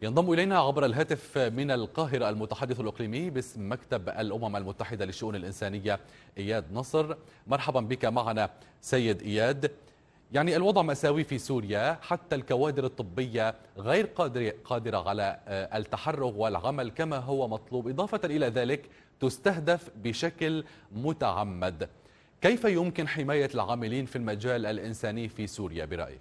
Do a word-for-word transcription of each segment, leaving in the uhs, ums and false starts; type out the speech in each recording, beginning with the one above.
ينضم إلينا عبر الهاتف من القاهرة المتحدث الإقليمي باسم مكتب الأمم المتحدة للشؤون الإنسانية إياد نصر. مرحبا بك معنا سيد إياد. يعني الوضع مأساوي في سوريا، حتى الكوادر الطبية غير قادرة على التحرك والعمل كما هو مطلوب، إضافة إلى ذلك تستهدف بشكل متعمد. كيف يمكن حماية العاملين في المجال الإنساني في سوريا برأيك؟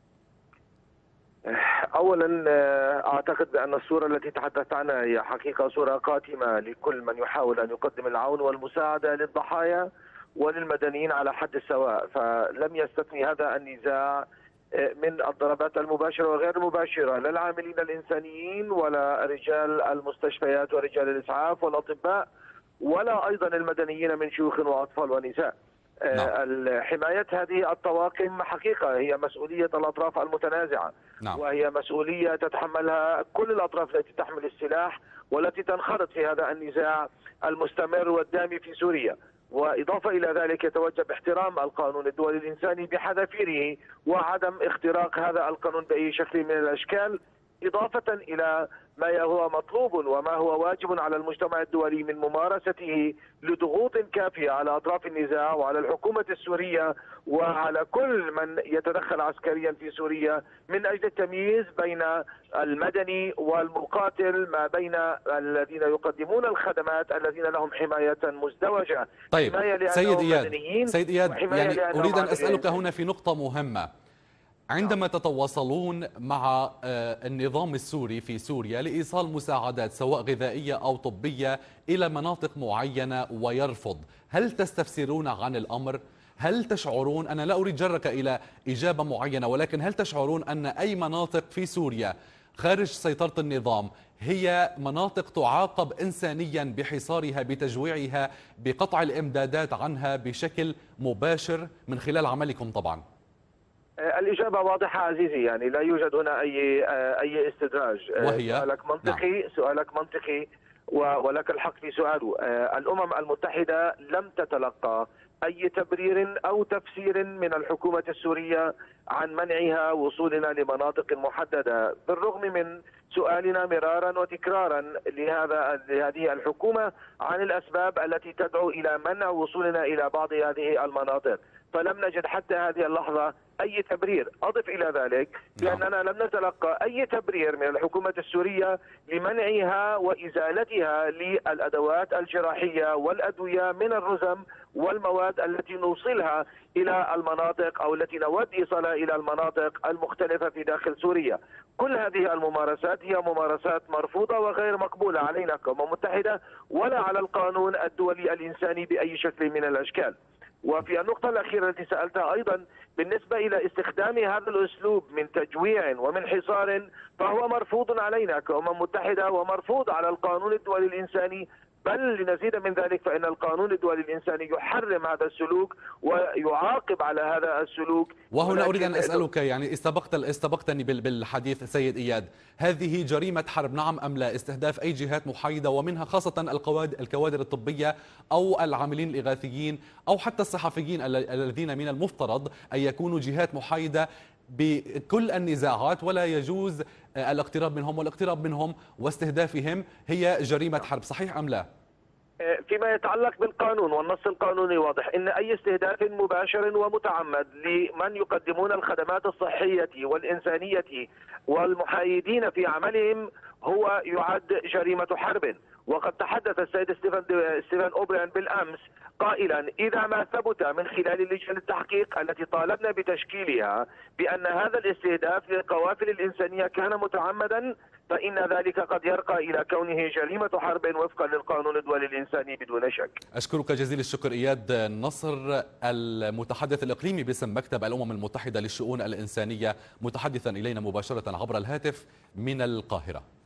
اولا اعتقد بان الصوره التي تحدثت عنها هي حقيقه صوره قاتمه لكل من يحاول ان يقدم العون والمساعده للضحايا وللمدنيين على حد السواء، فلم يستثني هذا النزاع من الضربات المباشره وغير المباشره للعاملين الانسانيين ولا رجال المستشفيات ورجال الاسعاف والاطباء ولا ايضا المدنيين من شيوخ واطفال ونساء. نعم. حماية هذه الطواقم حقيقة هي مسؤولية الأطراف المتنازعة. نعم. وهي مسؤولية تتحملها كل الأطراف التي تحمل السلاح والتي تنخرط في هذا النزاع المستمر والدامي في سوريا. وإضافة إلى ذلك يتوجب احترام القانون الدولي الإنساني بحذافيره وعدم اختراق هذا القانون بأي شكل من الأشكال، إضافة إلى ما هو مطلوب وما هو واجب على المجتمع الدولي من ممارسته لضغوط كافية على أطراف النزاع وعلى الحكومة السورية وعلى كل من يتدخل عسكريا في سوريا من أجل التمييز بين المدني والمقاتل، ما بين الذين يقدمون الخدمات الذين لهم حماية مزدوجة. طيب سيد إياد, سيد إياد يعني أريد أن أسألك هنا في نقطة مهمة. عندما تتواصلون مع النظام السوري في سوريا لإيصال مساعدات سواء غذائية أو طبية إلى مناطق معينة ويرفض، هل تستفسرون عن الأمر؟ هل تشعرون، أنا لا أريد جرك إلى إجابة معينة، ولكن هل تشعرون أن أي مناطق في سوريا خارج سيطرة النظام هي مناطق تعاقب إنسانيا بحصارها، بتجويعها، بقطع الإمدادات عنها بشكل مباشر من خلال عملكم طبعا؟ الإجابة واضحة عزيزي، يعني لا يوجد هنا أي أي استدراج. وهي سؤالك منطقي. نعم. سؤالك منطقي ولك الحق في سؤاله. الأمم المتحدة لم تتلقى أي تبرير أو تفسير من الحكومة السورية عن منعها وصولنا لمناطق محددة، بالرغم من سؤالنا مرارا وتكرارا لهذا لهذه الحكومة عن الأسباب التي تدعو إلى منع وصولنا إلى بعض هذه المناطق، فلم نجد حتى هذه اللحظة أي تبرير. أضف إلى ذلك بأننا لم نتلقى أي تبرير من الحكومة السورية لمنعها وإزالتها للأدوات الجراحية والأدوية من الرزم والمواد التي نوصلها إلى المناطق أو التي نود إيصالها إلى المناطق المختلفة في داخل سوريا. كل هذه الممارسات هي ممارسات مرفوضة وغير مقبولة علينا كأمم متحدة ولا على القانون الدولي الإنساني بأي شكل من الأشكال. وفي النقطة الأخيرة التي سألتها أيضا بالنسبة إلى استخدام هذا الأسلوب من تجويع ومن حصار، فهو مرفوض علينا كأمم متحدة ومرفوض على القانون الدولي الإنساني، بل لنزيد من ذلك فإن القانون الدولي الإنساني يحرم هذا السلوك ويعاقب على هذا السلوك. وهنا أريد أن أسألك، يعني استبقت استبقتني بالحديث سيد إياد، هذه جريمة حرب نعم أم لا؟ استهداف أي جهات محايدة ومنها خاصة الكوادر الطبية أو العاملين الإغاثيين أو حتى الصحفيين الذين من المفترض أن يكونوا جهات محايدة بكل النزاعات ولا يجوز الاقتراب منهم، والاقتراب منهم واستهدافهم هي جريمة حرب، صحيح أم لا؟ فيما يتعلق بالقانون والنص القانوني واضح ان اي استهداف مباشر ومتعمد لمن يقدمون الخدمات الصحية والإنسانية والمحايدين في عملهم هو يعد جريمة حرب. وقد تحدث السيد ستيفن ستيفن أوبريان بالأمس قائلا إذا ما ثبت من خلال لجنة التحقيق التي طالبنا بتشكيلها بأن هذا الاستهداف للقوافل الإنسانية كان متعمدا، فإن ذلك قد يرقى إلى كونه جريمة حرب وفقا للقانون الدولي الإنساني بدون شك. أشكرك جزيل الشكر إياد نصر، المتحدث الإقليمي باسم مكتب الأمم المتحدة للشؤون الإنسانية، متحدثا إلينا مباشرة عبر الهاتف من القاهرة.